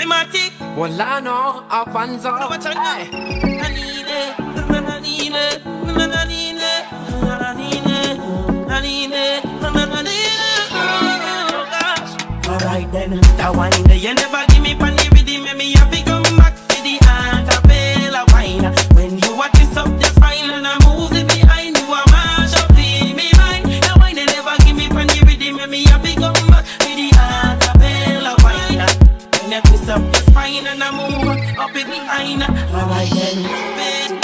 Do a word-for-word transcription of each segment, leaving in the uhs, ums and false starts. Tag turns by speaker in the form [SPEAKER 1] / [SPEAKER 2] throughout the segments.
[SPEAKER 1] Climatic.
[SPEAKER 2] Volano, Apanzo.
[SPEAKER 1] Hey. Nanine, nanine, nanine, nanine, nanine, nanine. Oh gosh. Alright then, that wine you never give me panny with the me have to come back to the antebellum wine. When you watch this up just fine and I move it behind you, I mash up in me mind. That wine you never give me panny with the me have to come back to the antebellum wine. When you twist up just fine and I move up it behind. Alright then, baby.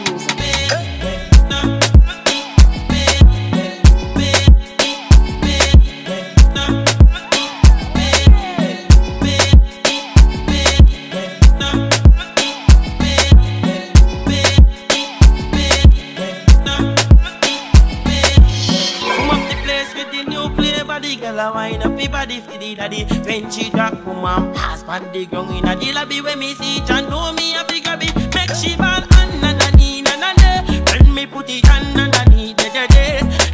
[SPEAKER 1] Wine up the body for the daddy. When she drop, woman pass pan the ground in a the lobby. When me see John know me a figure be. Make she ball and na na ni na na na. When me put it on na na ni de de de.